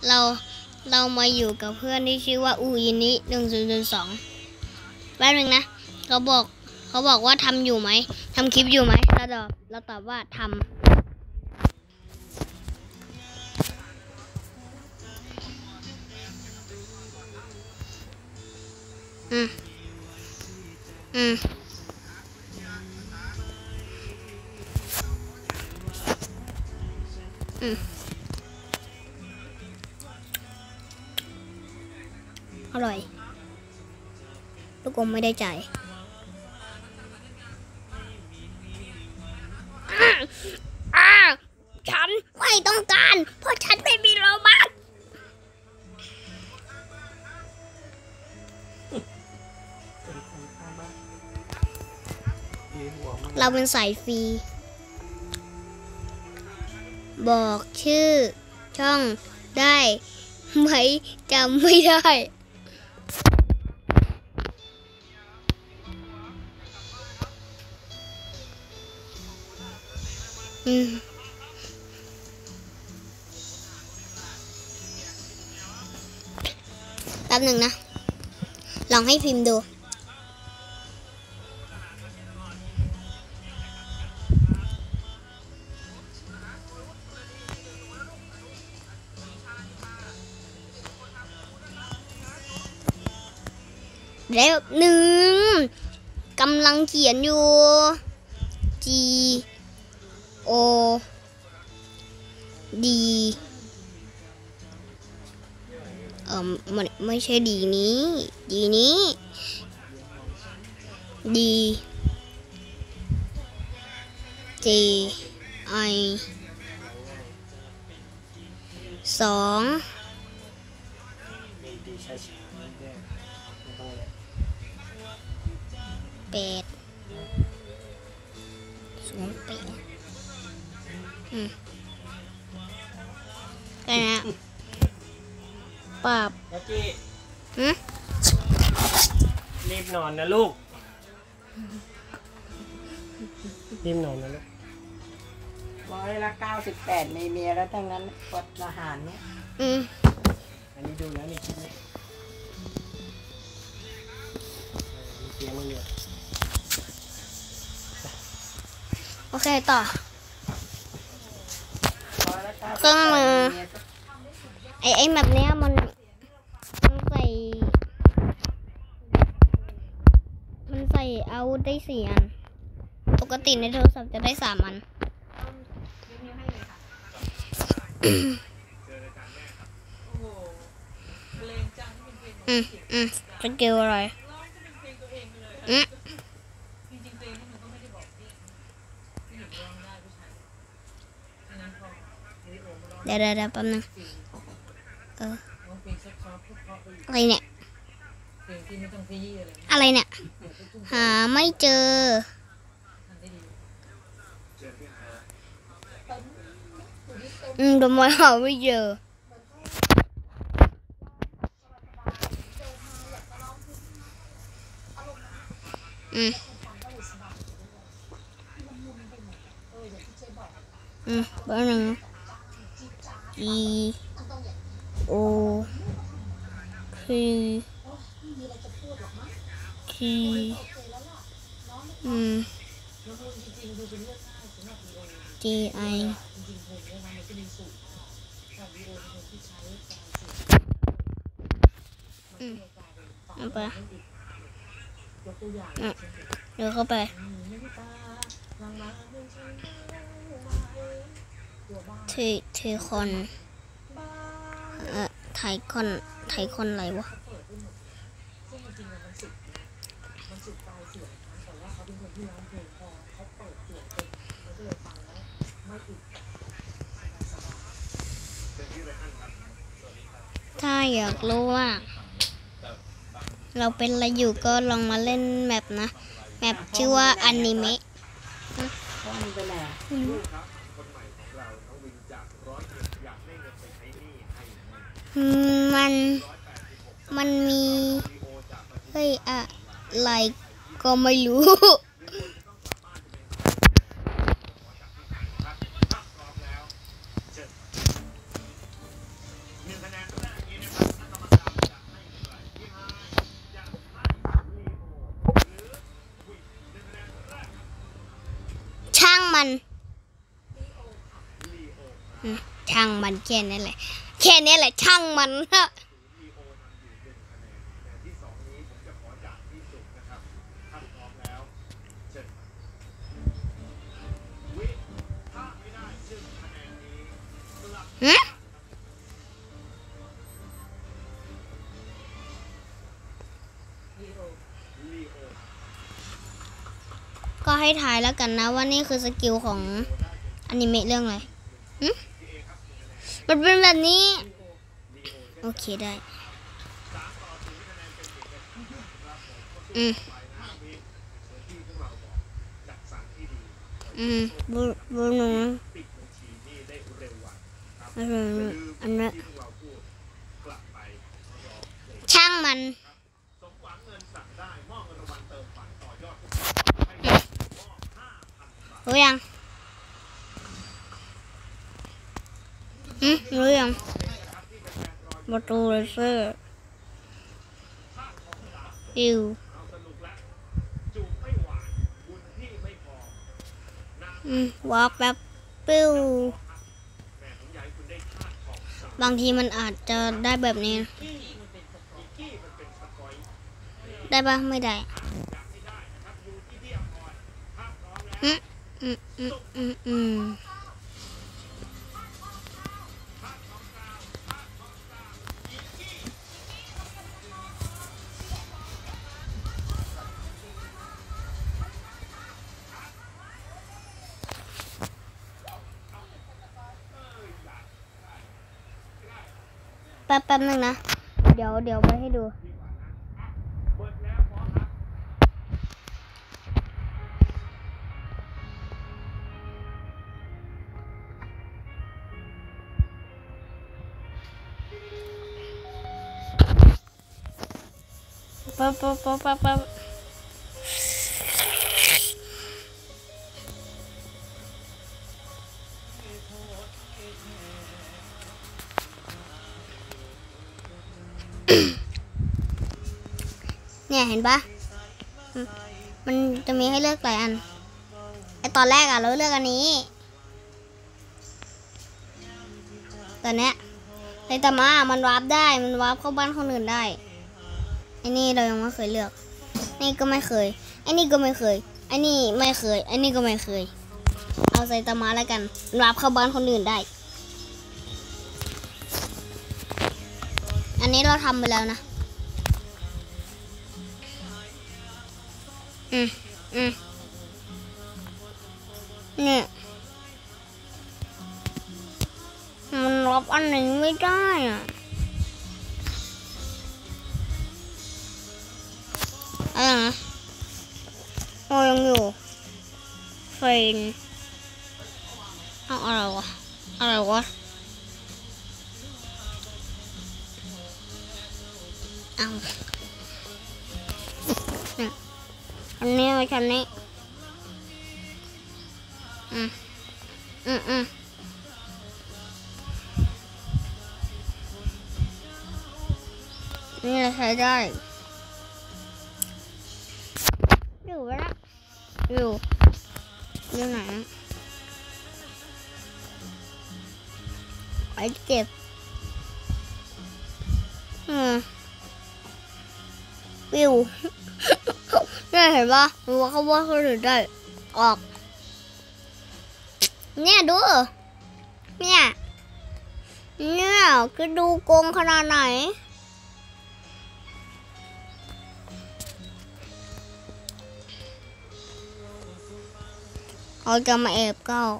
เราเรามาอยู่กับเพื่อนที่ชื่อว่าอูยินิ1002แป๊บนึงนะเขาบอกว่าทำอยู่ไหมทำคลิปอยู่ไหมเราตอบว่าทำอร่อยลูกอมไม่ได้จ่ายฉันไม่ต้องการเพราะฉันไม่มีโลบัคเราเป็นสายฟรีบอกชื่อช่องได้ไหมจำไม่ได้แป๊บหนึ่งนะลองให้พิมพ์ดูแล้วหนึ่งกำลังเขียนอยู่ G O D ไม่ใช่ดีนี้ดีนี้ D J I 28 08กันนะปรับรีบนอนนะลูกรีบนอนนะลูก 198มีเมียแล้วทั้งนั้นกดอาหารเนี่ยอันนี้ดูแล้วนี่คิดไหมเสียงมันเยอะโอเคต่อเครื่องมือไอ้แบบเนี้ยมันใส่เอาได้4 อันปกติในโทรศัพท์จะได้3 อันสกิลอะไรเดี๋ยวแป๊บนึงอะไรเนี่ยอะไรเนี่ยหาไม่เจอทำไมหาไม่เจอแป๊บนึงG O P Q G I เอาไปเดี๋ยวเข้าไปเทคอนไทคอนอะไรวะถ้าอยากรู้ว่าเราเป็นอะไรอยู่ก็ลองมาเล่นแมปนะแมปชื่อว่าอนิเมะมันมีเฮ้ยอะไรก็ไม่รู้มันแค่นี้แหละช่างมันนะ ก็ให้ถ่ายแล้วกันนะว่านี่คือสกิลของอนิเมะเรื่องอะไรมันเป็นแบบนี้โอเคได้บูหนูอันนั้นช่างมันรู้ยังรู้ยังประตูเลเซอร์วาร์ปแป๊บปิ้วบางทีมันอาจจะได้แบบนี้ได้ปะไม่ได้แป๊บนึงนะเดี๋ยวไปให้ดูแป๊บเนี่ยเห็นปะมันจะมีให้เลือกหลายอันไอตอนแรกอะเราเลือกอันนี้ตอนเนี้ยไอตามามันวาร์ปได้มันวาร์ปเข้าบ้านคนอื่นได้ไอนี่เรายังไม่เคยเลือกนี่ก็ไม่เคยไอนี่ก็ไม่เคยไอนี่ไม่เคยไอนี่ก็ไม่เคยเอาไซตามาแล้วกันวาร์ปเข้าบ้านคนอื่นได้อันนี้เราทำไปแล้วนะเนี่ยมันรับอันนี้ไม่ได้อ่ะอะไรนะโอ้ยังอยู่เฟรนเอาอะไรวะเอาเนี่ยอันนี้ไว้ชั้นนี้นี่เราใช้ได้อยู่ไหมนะอยู่ไหนไปเก็บวิวเนี่ยเห็นปะรู้ว่าเขาว่าเขาถึงได้ออกเนี่ยดูเนี่ยคือดูโกงขนาดไหนเขาจะมาแอบเก้า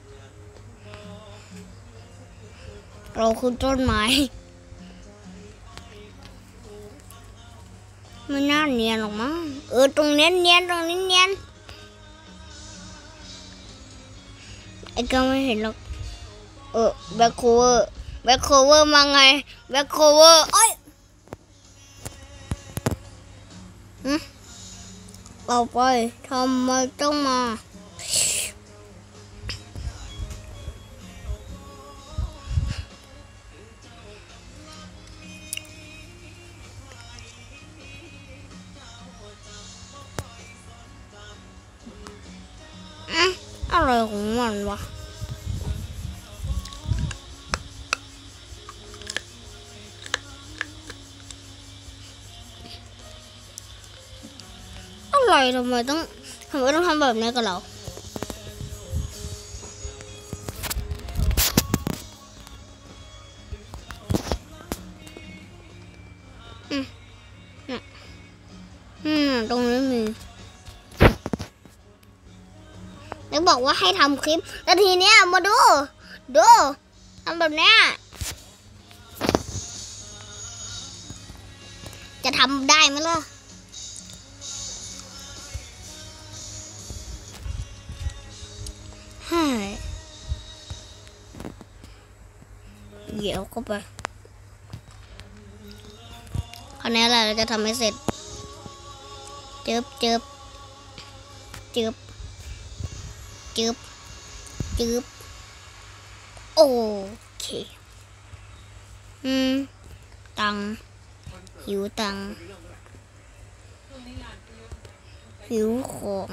เราคือต้นไม้ไม่น่าเนียนหรอกมั้งตรงนี้เนียนไอ้ก็ไม่เห็นหรอกแบ็คโคเวอร์มาไงแบ็คโคเวอร์โอ๊ยเอาไปทำไมต้องมาอะไรของมันวะทำไมต้องทำแบบนี้กับเราตรงนี้มีแล้วบอกว่าให้ทำคลิปแล้วทีเนี้ยมาดูทำแบบเนี้ยจะทำได้ไหมล่ะเดี๋ยวเข้าไปคราวนี้แหละเราจะทำให้เสร็จจึบโอเคตังหิวตังหิวของ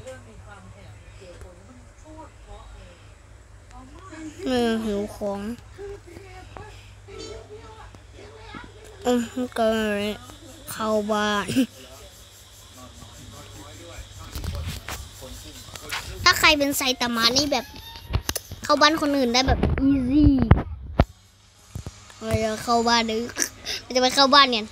หิวของก็เลยเข้าบ้านถ้าใครเป็นไซตามะนี่แบบเข้าบ้านคนอื่นได้แบบอีซี่เราจะเข้าบ้านเราจะไปเข้าบ้านเนี่ย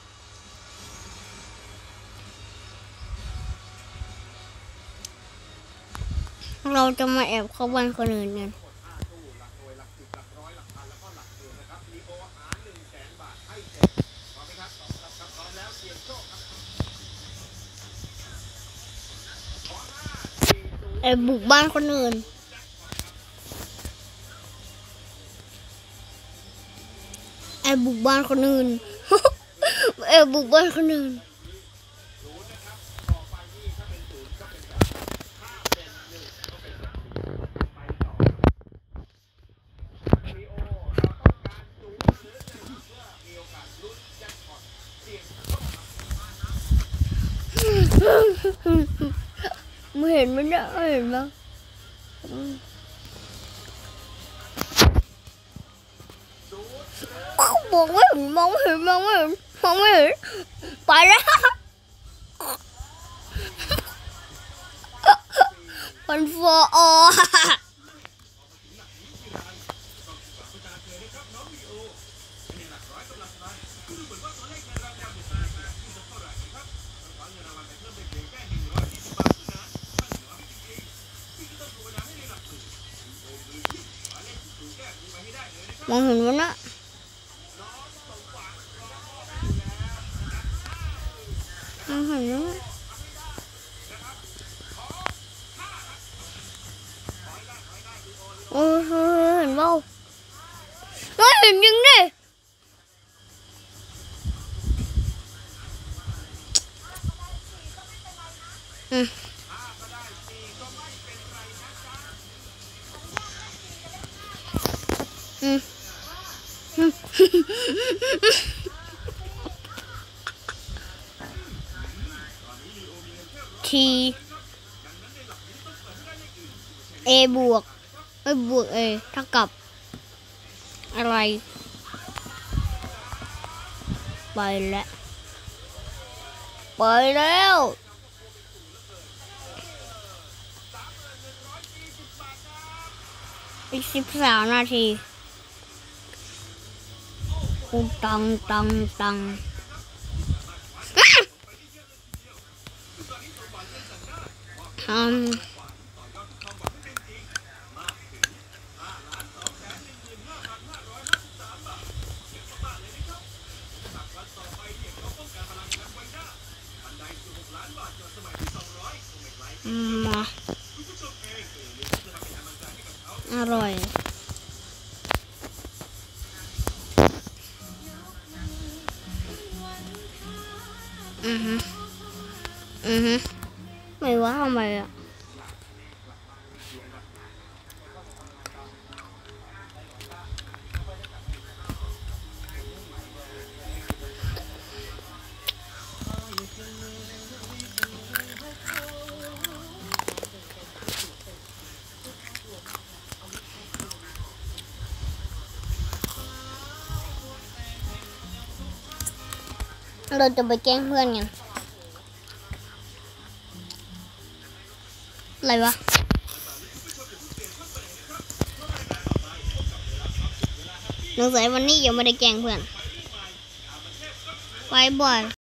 เราจะมาแอบเข้าบ้านคนอื่นกันแอบบุกบ้านคนอื่นแอบบุกบ้านคนอื่น แอบบุกบ้านคนอื่นไม่เห็นไม่ได้เห็นไหมมองไม่เห็นไปแล้วมันฟอมองเห็นมันนะมองเห็นนะโอ้ยเห็นเปล่าไม่เห็นจริงดิทีเอบวกไม่บวกเอเท่ากับอะไรไปแล้วอีก13 นาทีตังมาอร่อยไม่ว่าทำไมอ่ะเราจะไปแกล้งเพื่อนกันอะไรวะสงสัยวันนี้ยังไม่ได้แกล้งเพื่อนไว้บ่อย